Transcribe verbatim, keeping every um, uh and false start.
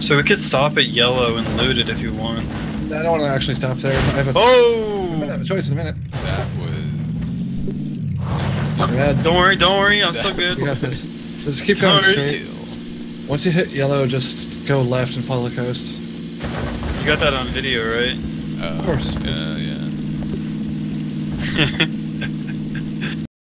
So we could stop at yellow and loot it if you want. I don't want to actually stop there. I have a, Oh! I have a choice in a minute. That was. Red. Don't worry, don't worry, I'm That- still good. You got this. Just keep going Don't straight. Once you hit yellow, just go left and follow the coast. You got that on video, right? Uh, Of course. Yeah, yeah.